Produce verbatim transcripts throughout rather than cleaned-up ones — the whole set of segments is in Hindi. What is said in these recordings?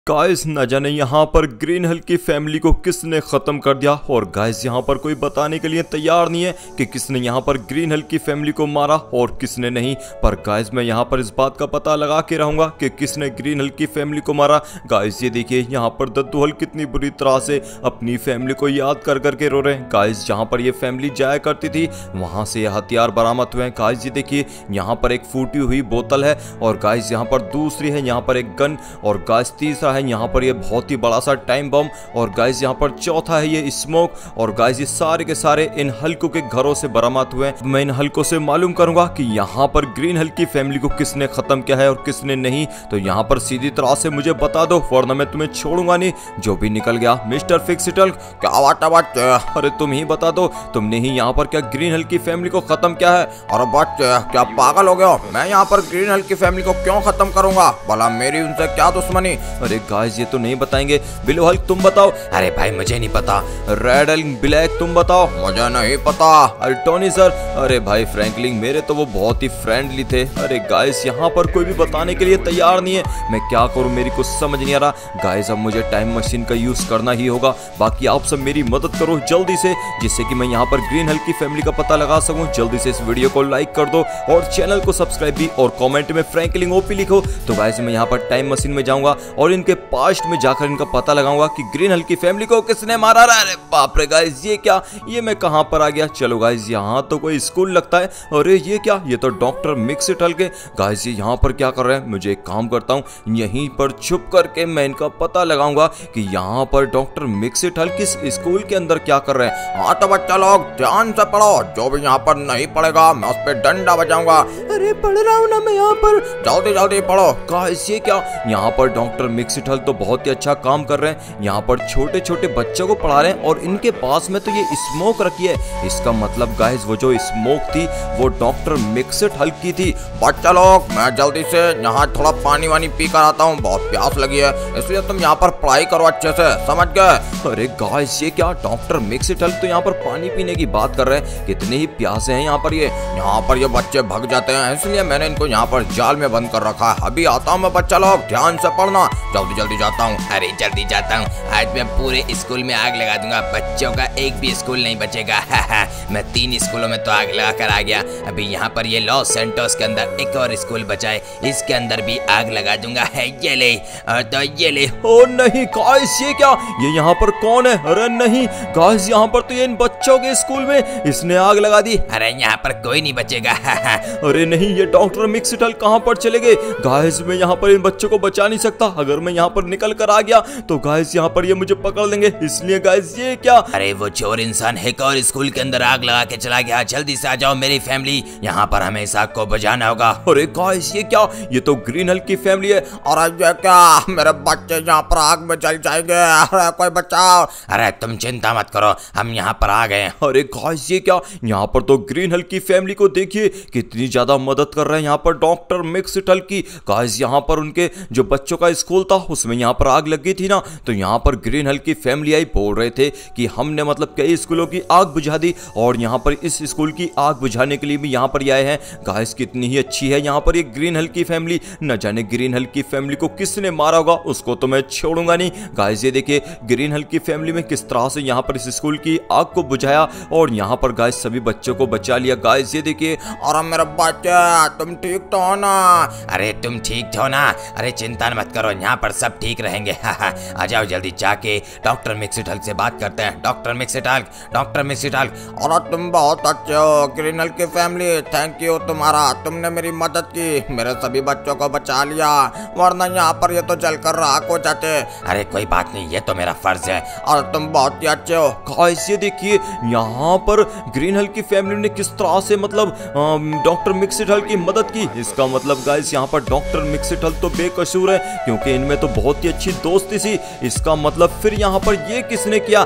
गाइस न जाने यहाँ पर ग्रीन हल्क की फैमिली को किसने खत्म कर दिया। और गाइस यहाँ पर कोई बताने के लिए तैयार नहीं है कि किसने यहाँ पर ग्रीन हल्क की फैमिली को मारा और किसने नहीं। पर गाइस मैं यहाँ पर इस बात का पता लगा के रहूंगा कि किसने ग्रीन हल्क की फैमिली को मारा। गाइस ये देखिए यहाँ पर दद्दू हल्क कितनी बुरी तरह से अपनी फैमिली को याद कर करके रो रहे हैं। गाइस जहाँ पर ये फैमिली जाया करती थी वहां से हथियार बरामद हुए हैं। गाइस ये देखिए यहाँ पर एक फूटी हुई बोतल है और गाइस यहाँ पर दूसरी है, यहाँ पर एक गन और गाइस तीसरा है यहाँ पर ये बहुत ही बड़ा सा टाइम बम और गाइस यहाँ पर चौथा है ये स्मोक। और गाइस ये सारे के सारे इन हल्कों के घरों से बरामद हुए हैं। मैं इन हल्कों से मालूम करूंगा कि यहाँ पर ग्रीन हल्क की फैमिली को किसने खत्म किया है और किसने नहीं। तो यहाँ पर सीधी तरह से मुझे बता दो वरना मैं तुम्हें छोड़ूंगा नहीं। जो भी निकल गया मिस्टर फिक्सिटल, क्या बात बात अरे तुम ही बता दो, तुमने ही यहाँ पर क्या ग्रीन हल्क की फैमिली को खत्म किया है? अरे बच्चे क्या पागल हो गए हो? मैं यहाँ पर ग्रीन हल्क की फैमिली को क्यों खत्म करूंगा? भला मेरी उनसे क्या दुश्मनी? अरे गाइस ये तो नहीं बताएंगे। ब्लू हल्क तुम बताओ। अरे भाई मुझे नहीं पता। रेड हल्क ब्लैक तुम बताओ। मुझे नहीं पता। अरे टोनी सर, अरे भाई फ्रैंकलिन मेरे तो वो बहुत ही फ्रेंडली थे। अरे गाइस यहाँ पर कोई भी बताने के लिए तैयार नहीं है। मैं क्या करूँ मेरी कुछ समझ नहीं आ रहा। गाइस अब मुझे टाइम मशीन का यूज करना ही होगा। बाकी आप सब मेरी मदद करो जल्दी से जिससे कि मैं यहाँ पर ग्रीन हल्क की फैमिली का पता लगा सकूं। जल्दी से इस वीडियो को लाइक कर दो और चैनल को सब्सक्राइब भी और कमेंट में फ्रैंकलिन ओपी लिखो। तो गाइस मैं यहाँ पर टाइम मशीन में जाऊंगा और इनके पास्ट में जाकर इनका पता लगाऊंगा कि ग्रीन हल्क की फैमिली को किसने मारा। अरे बाप रे गाइस ये क्या, ये मैं कहां पर आ गया। चलो गाइस यहाँ तो कोई स्कूल लगता है। अरे ये क्या, ये तो डॉक्टर मिक्सिट हल्क है। गाइस ये यहाँ पर क्या कर रहे हैं? मुझे एक काम करता हूँ यहीं पर छुप करके मैं इनका पता लगाऊंगा कि यहाँ पर डॉक्टर मिक्सिट हल्क इस स्कूल के अंदर क्या कर रहे हैं। हाँ तो बच्चा लोग ध्यान से पढ़ो, जो भी यहाँ पर नहीं पढ़ेगा मैं उस पर डंडा बजाऊंगा। अरे पढ़ रहा हूँ ना मैं यहाँ पर, जल्दी जल्दी पढ़ो। गाइस ये क्या, यहाँ पर डॉक्टर मिक्सिट हल्क तो बहुत ही अच्छा काम कर रहे हैं। यहाँ पर छोटे छोटे बच्चों को पढ़ा रहे हैं और इनके पास में तो ये स्मोक रखी है। इसका मतलब गाइस वो जो स्मोक थी वो डॉक्टर मिक्सिट हल्क की थी। बच्चा लोग मैं जल्दी से यहाँ थोड़ा पानी वानी पी कर आता हूँ, बहुत प्यास लगी है, इसलिए तुम यहाँ पर पढ़ाई करो अच्छे से, समझ गए? अरे गाइस ये क्या, डॉक्टर मिक्सिट हल्क तो यहाँ पर पानी पीने की बात कर रहे हैं। कितने ही प्यासे हैं यहाँ पर ये। यहाँ पर ये बच्चे भग जाते हैं इसलिए मैंने इनको यहाँ पर जाल में बंद कर रखा है। अभी आता हूँ मैं, बच्चा लोग ध्यान से पढ़ना, जल्दी जल्दी जाता हूँ। अरे जल्दी जाता हूँ, आज मैं पूरे स्कूल में आग लगा दूंगा, बच्चों का एक भी स्कूल नहीं बचेगा। मैं तीन स्कूलों में तो आग लगा कर आ गया। अभी यहाँ पर ये लॉस सैंटोस के अंदर एक और स्कूल बचा है, इसके अंदर भी आग लगा दूंगा। है ये ले और तो ये ले। ओ नहीं गाइस ये क्या, ये यहाँ पर कौन है? अरे नहीं गाइस यहाँ पर तो ये इन बच्चों के स्कूल में इसने आग लगा दी। अरे यहाँ पर कोई नहीं बचेगा। अरे नहीं ये डॉक्टर मिक्सिट हल्क कहाँ पर चले गए? गाइस मैं यहाँ पर इन बच्चों को बचा नहीं सकता। अगर मैं यहाँ पर निकल कर आ गया तो गाइस यहाँ पर ये मुझे पकड़ लेंगे, इसलिए गाइस ये क्या। अरे वो चोर इंसान एक और स्कूल के अंदर आग लगा के चला गया। जल्दी से आ जाओ मेरी फैमिली, यहाँ पर हमें इस आग को बुझाना होगा। अरे गाइस ये क्या, ये तो ग्रीन हल्क की फैमिली है। अरे ये क्या, मेरे बच्चे यहाँ पर आग में जल जाएंगे। अरे कोई बचाओ। अरे तुम चिंता मत करो, हम यहाँ पर आ गए। अरे गाइस ये क्या, यहाँ पर तो ग्रीन हल्क की फैमिली को देखिए कितनी ज्यादा मदद कर रहे हैं यहाँ पर डॉक्टर मिक्सिट हल्क की। गाइस यहाँ पर उनके जो बच्चों का स्कूल था उसमें यहाँ पर आग लग गई थी ना, तो यहाँ पर ग्रीन हल्क की फैमिली आई, बोल रहे थे कि हमने मतलब कई स्कूलों की आग बुझा दी और यहाँ पर इस स्कूल की आग बुझाने के लिए भी यहाँ पर आए हैं। गाइस कितनी ही अच्छी है यहाँ पर ये ग्रीन हल्क की फैमिली। न जाने ग्रीन हल्क की फैमिली को किसने मारा होगा, उसको तो मैं छोड़ूंगा नहीं। गाइस ये देखिए ग्रीन हल्क की फैमिली में किस तरह से यहाँ पर इस स्कूल की आग को बुझाया और यहाँ पर गाइस सभी बच्चों को बचा लिया। गाइस ये देखिए। अरे मेरे बच्चे तुम ठीक तो हो ना? अरे तुम ठीक हो ना? अरे चिंता मत करो, यहाँ पर सब ठीक रहेंगे। आ जाओ जल्दी जाके डॉक्टर मिक्सिट हल्क से बात करते हैं। Doctor Mixit Hulk, doctor Mixit Hulk. अरे तुम बहुत अच्छे हो ग्रीन हल्क की फैमिली, थैंक यू तुम्हारा, तुमने मेरी मदद की, मेरे सभी बच्चों को बचा लिया, वरना यहाँ पर ये तो जलकर राख हो जाते। अरे कोई बात नहीं, ये तो मेरा फर्ज है। और तुम बहुत ही अच्छे हो। गाइस ये देखिए यहाँ पर ग्रीन हल्क की फैमिली ने किस तरह से मतलब डॉक्टर मिक्सिट हल्क की मदद की। इसका मतलब गाइस यहाँ पर डॉक्टर मिक्सिट हल्क तो बेकसूर है क्योंकि इनमें तो बहुत ही अच्छी दोस्ती थी। इसका मतलब फिर यहाँ पर ये किसने किया?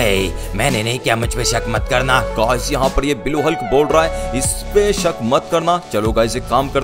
है मैंने नहीं किया, मुझ पे शक मत करना। गाइस यहाँ पर ये ब्लू हल्क बोल रहा है, इस पे शक मत करना। चलो गाइस एक काम करते हैं,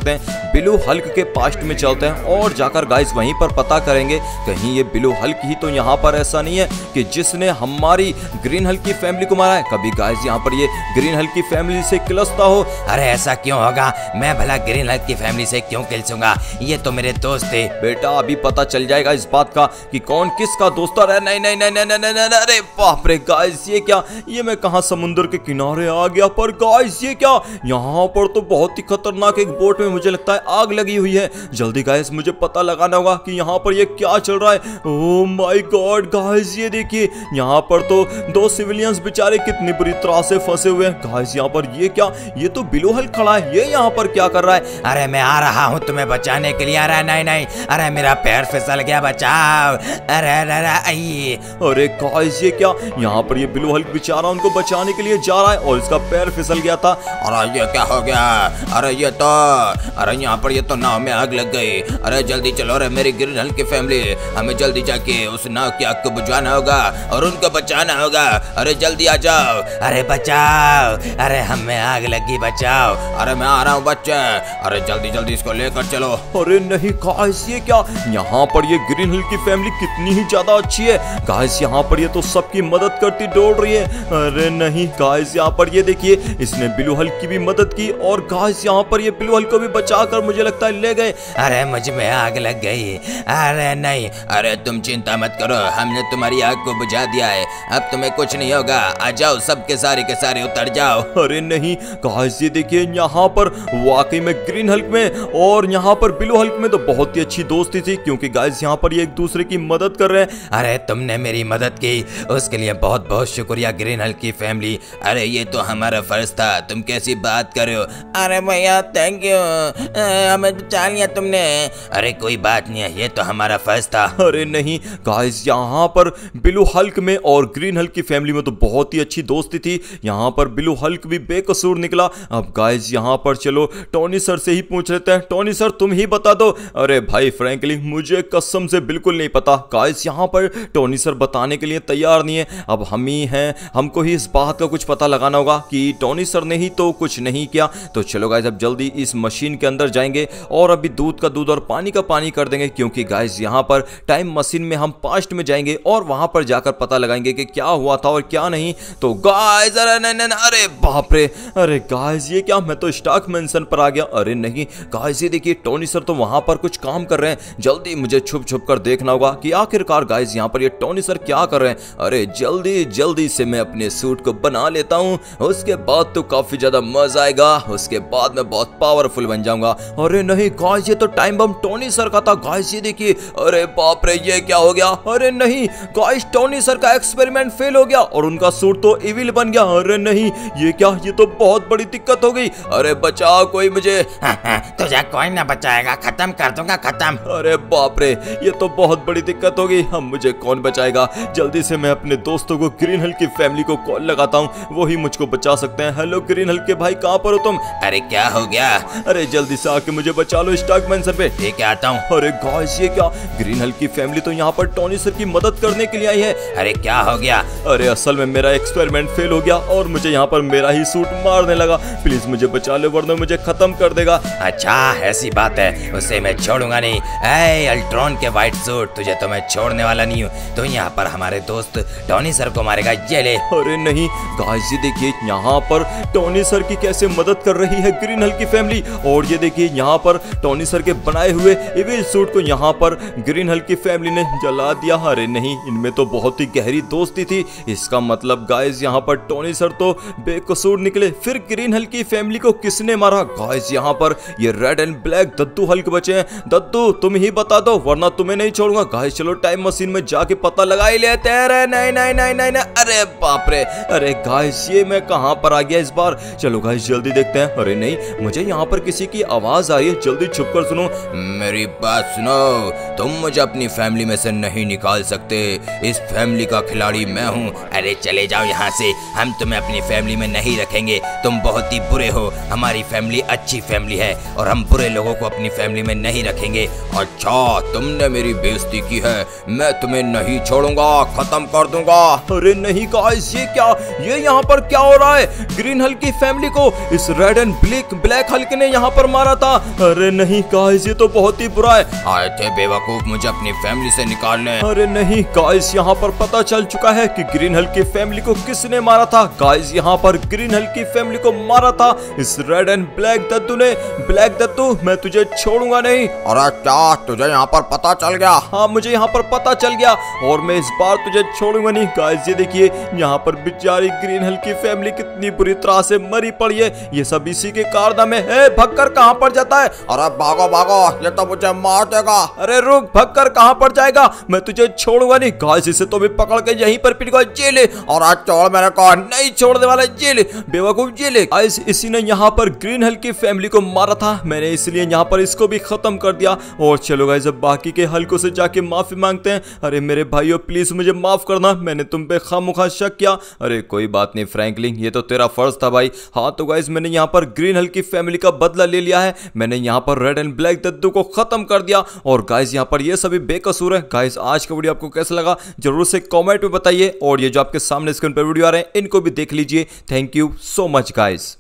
ब्लू हल्क के पास्ट में चलते हैं और जाकर गाइस वहीं पर पता करेंगे कहीं ये ब्लू हल्क ही तो यहाँ पर ऐसा नहीं है कि जिसने हमारी ग्रीन हल्क की फैमिली को मारा है। कभी गाइस यहाँ पर ये ग्रीन हल्क की फैमिली से किलसता हो। अरे ऐसा क्यों होगा, मैं भला ग्रीन हल्क की फैमिली से क्यों किलसूंगा, ये तो मेरे दोस्त थे। बेटा अभी पता चल जाएगा इस बात का कि कौन किसका दोस्त है। नहीं नहीं नहीं नहीं नहीं नहीं नहीं, अरे बाप रे गाइस ये क्या, ये मैं कहाँ समुद्र के किनारे आ गया। पर गाइस ये क्या, यहाँ पर तो बहुत ही खतरनाक एक बोट में मुझे लगता है आग लगी हुई है। जल्दी गाइस मुझे पता लगाना होगा कि यहाँ पर ये क्या चल रहा है। ओह माय गॉड गाइस ये देखिए, यहाँ पर तो दो सिविलियंस बेचारे कितनी बुरी तरह से फंसे हुए हैं। गाइस यहाँ पर ये क्या, ये तो ब्लू हल्क खड़ा है, ये यहाँ पर क्या कर रहा है। अरे मैं आ रहा हूँ तुम्हें बचाने के लिए। अरे नहीं नहीं, अरे मेरा पैर फिसल गया, बचाओ। अरे अरे अरे अरे गाइस ये क्या, यहाँ पर ये ब्लू हल्क बेचारा उनको बचाने के लिए जा रहा है और इसका पैर फिसल गया था। अरे ये क्या हो गया, अरे ये तो, अरे यहाँ पर ये तो नाव में आग लग गई। अरे जल्दी चलो रे मेरी ग्रीन हल्क की फैमिली, हमें जल्दी जाके उस नाव की आग को बुझाना होगा और उनको बचाना होगा। अरे जल्दी आ जाओ। अरे बचाओ, अरे हमें आग लगी, बचाओ। अरे मैं आ रहा हूँ बच्चे, अरे जल्दी जल्दी इसको लेकर चलो। अरे नहीं गाइस ये क्या, यहाँ पर ये ग्रीन हल्क की फैमिली कितनी ही ज्यादा अच्छी है। गाइस यहाँ पर ये तो सबकी मदद करती दौड़ रही है। अरे नहीं गाइस यहाँ पर ये देखिए, इसने ब्लू हल्क की भी मदद की और गाइस यहाँ पर ये ब्लू हल्क को भी बचाकर मुझे लगता है ले गए। अरे मुझ में आग लग गई। अरे नहीं, अरे तुम चिंता मत करो, हमने तुम्हारी आग को बुझा दिया है, अब तुम्हें कुछ नहीं होगा। आ जाओ सबके सारे के सारे उतर जाओ। अरे नहीं गाइस ये देखिए, यहाँ पर वाकई में ग्रीन हल्क में और यहाँ पर ब्लू हल्क में तो बहुत ही अच्छी दोस्ती थी, क्योंकि गाइस यहाँ पर ये एक दूसरे की मदद कर रहे हैं। अरे तुमने मेरी मदद की, उसके लिए बहुत बहुत शुक्रिया ग्रीन हल्क की फैमिली। अरे ये तो हमारा फर्ज था, तुम कैसी बात कर रहे हो। अरे भैया थैंक यू, हमें बचा लिया तुमने। अरे कोई बात नहीं है, ये तो हमारा फर्ज था। अरे नहीं गाइस, यहाँ पर ब्लू हल्क में और ग्रीन हल्क की फैमिली में तो बहुत ही अच्छी दोस्ती थी। यहाँ पर ब्लू हल्क भी बेकसूर निकला। अब गाइस यहाँ पर चलो टोनी सर से ही पूछ लेते हैं। टोनी सर तुम ही बता दो। अरे भाई फ्रैंकली मुझे कसम से बिल्कुल नहीं पता। गाइस यहाँ पर टोनी सर बताने के लिए तैयार नहीं है। अब हम ही हैं, हमको ही इस बात का कुछ पता लगाना होगा कि टोनी सर ने ही तो कुछ नहीं किया। तो चलो गाइस अब जल्दी इस मशीन के अंदर जाएंगे और अभी दूध का दूध और पानी का पानी कर देंगे, क्योंकि गाइस यहाँ पर टाइम मशीन में हम पास्ट में जाएंगे और वहां पर जाकर पता लगाएंगे कि क्या हुआ था और क्या नहीं। तो गाइस अरे नहीं नहीं, अरे बाप रे, अरे गाइस ये क्या, मैं तो स्टॉक मेंशन पर आ गया। अरे नहीं गाइस ये देखिए, टोनी सर तो वहां पर कुछ काम कर रहे हैं। जल्दी मुझे छुप छुप कर देखना होगा कि आखिरकार गाइस यहाँ पर ये टोनी सर क्या कर रहे हैं। अरे जल्दी जल्दी से मैं अपने सूट को बना लेता हूँ, उसके बाद तो काफी ज्यादा मजा आएगा, उसके बाद मैं बहुत पावरफुल बन जाऊंगा। अरे नहीं गाइस ये तो टाइम बम टोनी सर का था। गाइस ये देखिए, अरे बाप रे ये क्या हो गया। अरे नहीं गाइस, टोनी सर का एक्सपेरिमेंट फेल हो गया और उनका सूट तो इविल बन गया। अरे नहीं ये क्या, ये तो बहुत बड़ी दिक्कत हो गई। अरे बचाओ कोई मुझे। तुझे कोई ना बचाएगा, खत्म कर दूंगा, खत्म। अरे बाप रे, ये तो बहुत बड़ी दिक्कत हो गई। हम मुझे कौन बचाएगा। जल्दी से मैं अपने दोस्तों को ग्रीन हल्क की फैमिली को कॉल लगाता हूँ, वो ही मुझको बचा सकते हैं। हेलो ग्रीन हल्क के भाई, कहाँ पर हो तुम। अरे क्या हो गया। अरे जल्दी से आके मुझे बचा लो स्टॉक मेंशन पे। ठीक है आता हूँ। अरे गाइस ये क्या, ग्रीन हल्क की फैमिली तो यहाँ पर टोनी सर की मदद करने के लिए आई है। अरे क्या हो गया। अरे असल में मेरा एक्सपेरिमेंट फेल हो गया और मुझे यहाँ पर मेरा ही सूट मारने लगा। प्लीज मुझे बचा लो वरना मुझे खत्म कर देगा। अच्छा ऐसी बात है, उसे मैं छोड़ूंगा नहीं। ए अल्ट्रॉन के व्हाइट सूट, तुझे तो मैं छोड़ने वाला नहीं हूँ। तो यहाँ पर हमारे दोस्त टोनी सर को मारेगा, ये ले। अरे नहीं गाइस ये देखिए, यहाँ पर टोनी सर की कैसे मदद कर रही है ग्रीन हल्क की फैमिली। और ये देखिए यहाँ पर टोनी सर के बनाए हुए इविल सूट को यहाँ पर ग्रीन हल्क की फैमिली ने जला दिया। अरे नहीं, इनमें तो बहुत ही गहरी दोस्ती थी। इसका मतलब गाइस यहाँ पर टोनी सर तो बेकसूर निकले। फिर ग्रीन हल्क की फैमिली को किसने मारा। गाइस यहाँ पर ये रेड एंड ब्लैक दद्दू हल्क बचे हैं। दद्दू तुम ही बता दो वरना तुम्हें नहीं छोड़ूंगा। गाइस चलो टाइम मशीन में जाके पता लगा ही लेते हैं। अरे नहीं नहीं नहीं नहीं नहीं, अरे बाप रे, अरे गाइस ये मैं कहाँ पर आ गया इस बार। चलो गाइस जल्दी देखते हैं। अरे नहीं, मुझे यहाँ पर किसी की आवाज आ रही है, जल्दी छुप कर सुनो। मेरी बात सुनो, तुम मुझे अपनी फैमिली में से नहीं निकाल सकते, इस फैमिली का खिलाड़ी मैं हूँ। अरे चले जाओ यहाँ से, हम तुम्हें अपनी फैमिली में नहीं रखेंगे, तुम बहुत ही बुरे हो। हमारी फैमिली अच्छी फैमिली है और हम बुरे लोगों को अपनी फैमिली में नहीं रखेंगे। अच्छा तुमने मेरी बेइज्जती की है, मैं तुम्हें नहीं छोड़ूंगा, खत्म कर दूंगा। अरे नहीं गाइस ये क्या, ये यहाँ पर क्या हो रहा है। ग्रीन हल्क की फैमिली को इस red and black black Hulk ने यहाँ पर मारा था। अरे नहीं गाइस, ये तो बहुत ही बुरा है। आए थे बेवकूफ मुझे अपनी फैमिली से निकालने। अरे नहीं गाइस, यहाँ पर पता चल चुका है कि ग्रीन हल्क की फैमिली को किसने मारा था। गाइस यहाँ पर ग्रीन हल्क की फैमिली को मारा था इस रेड एंड ब्लैक दद्दू ने। ब्लैक दद्दू, मैं तुझे छोड़ूंगा नहीं। अरे क्या तुझे यहाँ पर पता चल गया? हाँ, मुझे यहाँ पर पता चल गया और मैं इस बार तुझे छोड़ूंगा नहीं। गाइस ये देखिए, यहाँ पर बेचारी ग्रीन हल्क की फैमिली कितनी बुरी तरह से मरी पड़ी है। ये सब इसी के कारनामे है। भगकर कहाँ पर जाता है? अरे भागो भागो, ये तो मुझे मार देगा। अरे रुक, भगकर कहाँ पर जाएगा? मैं तुझे छोड़ूंगा नहीं। गाइस इसे तो भी पकड़ के यहीं पर पिटवा जेल। और आज छोड़ मेरे को। नहीं छोड़ने वाला, जेल, बेवकूफ जेल। गाइस इसी ने यहाँ पर ग्रीन हल्क की फैमिली को मारा था। मैंने इसलिए यहाँ पर इसको भी खत्म कर दिया। और चलो गाइस, अब बाकी के हल्कों से जाके माफी मांगते हैं। अरे मेरे भाइयों, प्लीज मुझे माफ करना, मैंने तुम पे खामोखा शक किया। अरे कोई बात नहीं फ्रैंकलिन, ये तो तेरा फर्ज था भाई। हाँ तो गाइस, मैंने यहाँ पर ग्रीन हल्क की फैमिली का बदला ले लिया है। मैंने यहाँ पर रेड एंड ब्लैक दद्दू को खत्म कर दिया। और गाइस यहाँ पर ये सभी बेकसूर है। गाइस आज का वीडियो आपको कैसा लगा जरूर से कमेंट में बताइए। और ये जो आपके सामने स्क्रीन पर वीडियो आ रहे हैं, इनको भी देख लीजिए। Thank you so much guys.